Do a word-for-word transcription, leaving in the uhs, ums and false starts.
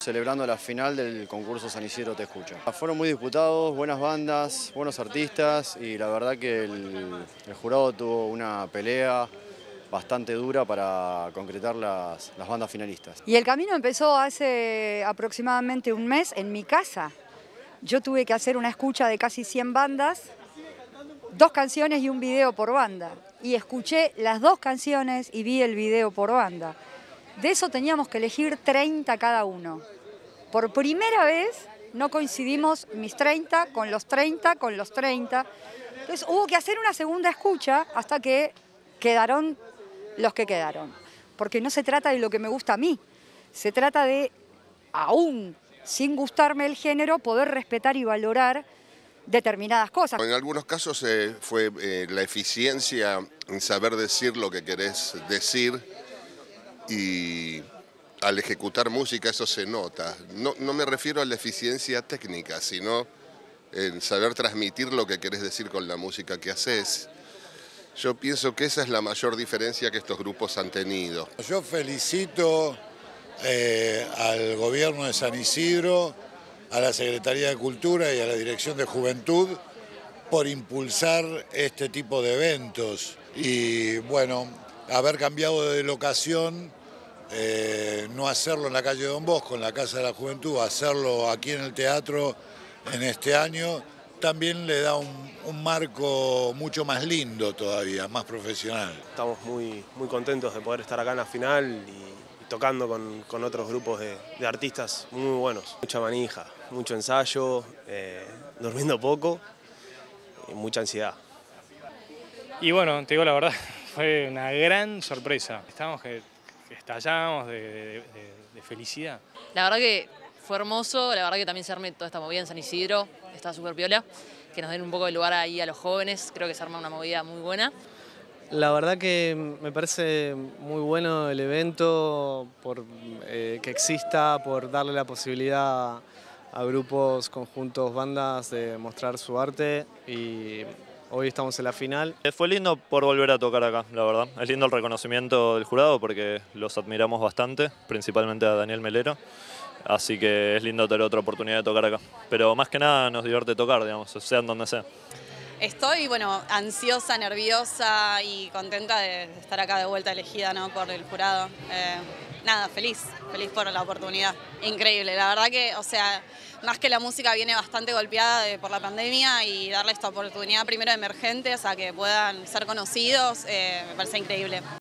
celebrando la final del concurso San Isidro Te Escucha. Fueron muy disputados, buenas bandas, buenos artistas y la verdad que el, el jurado tuvo una pelea bastante dura para concretar las, las bandas finalistas. Y el camino empezó hace aproximadamente un mes en mi casa. Yo tuve que hacer una escucha de casi cien bandas, dos canciones y un video por banda. Y escuché las dos canciones y vi el video por banda. De eso teníamos que elegir treinta cada uno. Por primera vez no coincidimos mis treinta con los treinta con los treinta. Entonces hubo que hacer una segunda escucha hasta que quedaron los que quedaron. Porque no se trata de lo que me gusta a mí, se trata de, aún sin gustarme el género, poder respetar y valorar determinadas cosas. En algunos casos eh, fue eh, la eficiencia en saber decir lo que querés decir y al ejecutar música eso se nota. No, no me refiero a la eficiencia técnica, sino en saber transmitir lo que querés decir con la música que haces. Yo pienso que esa es la mayor diferencia que estos grupos han tenido. Yo felicito eh, al gobierno de San Isidro, a la Secretaría de Cultura y a la Dirección de Juventud por impulsar este tipo de eventos y bueno, haber cambiado de locación, eh, no hacerlo en la calle Don Bosco, en la Casa de la Juventud, hacerlo aquí en el teatro en este año, también le da un, un marco mucho más lindo todavía, más profesional. Estamos muy, muy contentos de poder estar acá en la final y tocando con, con otros grupos de, de artistas muy buenos. Mucha manija, mucho ensayo, eh, durmiendo poco y mucha ansiedad. Y bueno, te digo la verdad, fue una gran sorpresa. Estábamos que, que estallábamos de, de, de, de felicidad. La verdad que fue hermoso, la verdad que también se arme toda esta movida en San Isidro, está súper piola, que nos den un poco de lugar ahí a los jóvenes, creo que se arma una movida muy buena. La verdad que me parece muy bueno el evento, por eh, que exista, por darle la posibilidad a grupos, conjuntos, bandas de mostrar su arte y hoy estamos en la final. Fue lindo por volver a tocar acá, la verdad. Es lindo el reconocimiento del jurado porque los admiramos bastante, principalmente a Daniel Melero. Así que es lindo tener otra oportunidad de tocar acá. Pero más que nada nos divierte tocar, digamos, sea en donde sea. Estoy, bueno, ansiosa, nerviosa y contenta de estar acá de vuelta elegida, ¿no?, por el jurado. Eh, nada, feliz, feliz por la oportunidad. Increíble, la verdad que, o sea, más que la música viene bastante golpeada de, por la pandemia y darle esta oportunidad primero a emergentes a que puedan ser conocidos, eh, me parece increíble.